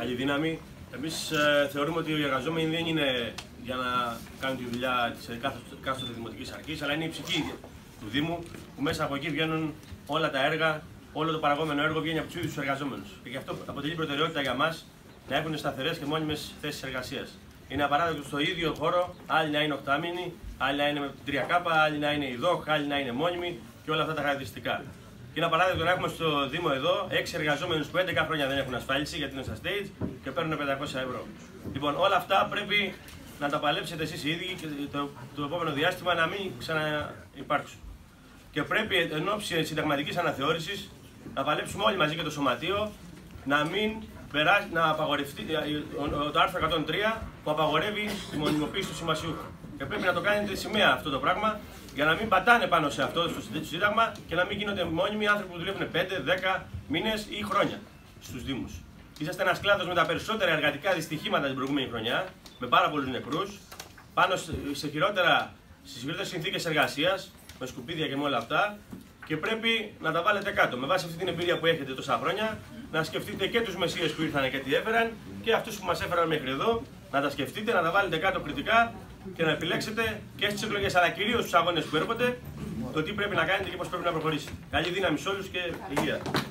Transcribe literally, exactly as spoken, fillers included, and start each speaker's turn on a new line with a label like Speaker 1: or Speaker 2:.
Speaker 1: Καλή δύναμη. Εμείς ε, θεωρούμε ότι οι εργαζόμενοι δεν είναι για να κάνουν τη δουλειά της εκάστοτε δημοτικής αρχής, αλλά είναι η ψυχή του Δήμου, που μέσα από εκεί βγαίνουν όλα τα έργα, όλο το παραγόμενο έργο βγαίνει από τους ίδιους τους εργαζόμενους. Και γι' αυτό αποτελεί προτεραιότητα για μας να έχουν σταθερές και μόνιμες θέσεις εργασίας. Είναι απαράδεκτο στο ίδιο χώρο άλλοι να είναι οκτάμινοι, άλλοι να είναι με την τρία κάπα, άλλοι να είναι ιδόχ, άλλοι να είναι μόνιμοι και όλα αυτά τα χαρακτηριστικά. Και είναι απαράδεκτο να έχουμε στο Δήμο εδώ έξι εργαζόμενους που έντεκα χρόνια δεν έχουν ασφάλιση γιατί είναι στα stage και παίρνουν πεντακόσια ευρώ. Λοιπόν, όλα αυτά πρέπει να τα παλέψετε εσείς οι ίδιοι και το, το επόμενο διάστημα να μην ξαναυπάρξουν. Και πρέπει εν ώψη συνταγματικής αναθεώρησης να παλέψουμε όλοι μαζί και το Σωματείο να μην περάσει, να απαγορευτεί το άρθρο εκατόν τρία που απαγορεύει τη μονιμοποίηση του συμβασιούχου. Και πρέπει να το κάνετε σημαία αυτό το πράγμα για να μην πατάνε πάνω σε αυτό το Σύνταγμα και να μην γίνονται μόνιμοι άνθρωποι που δουλεύουν πέντε, δέκα μήνες ή χρόνια στους Δήμους. Είσαστε ένας κλάδος με τα περισσότερα εργατικά δυστυχήματα την προηγούμενη χρονιά, με πάρα πολλούς νεκρούς, πάνω σε χειρότερα, στις χειρότερες συνθήκες εργασίας, με σκουπίδια και με όλα αυτά, και πρέπει να τα βάλετε κάτω. Με βάση αυτή την εμπειρία που έχετε τόσα χρόνια, να σκεφτείτε και τους μεσίες που ήρθαν και τι έφεραν και αυτούς που μας έφεραν μέχρι εδώ, να τα σκεφτείτε, να τα βάλετε κάτω κριτικά και να επιλέξετε και στις εκλογές, αλλά κυρίως στους αγώνες που έρχονται, το τι πρέπει να κάνετε και πώς πρέπει να προχωρήσετε. Καλή δύναμη σε όλους και υγεία.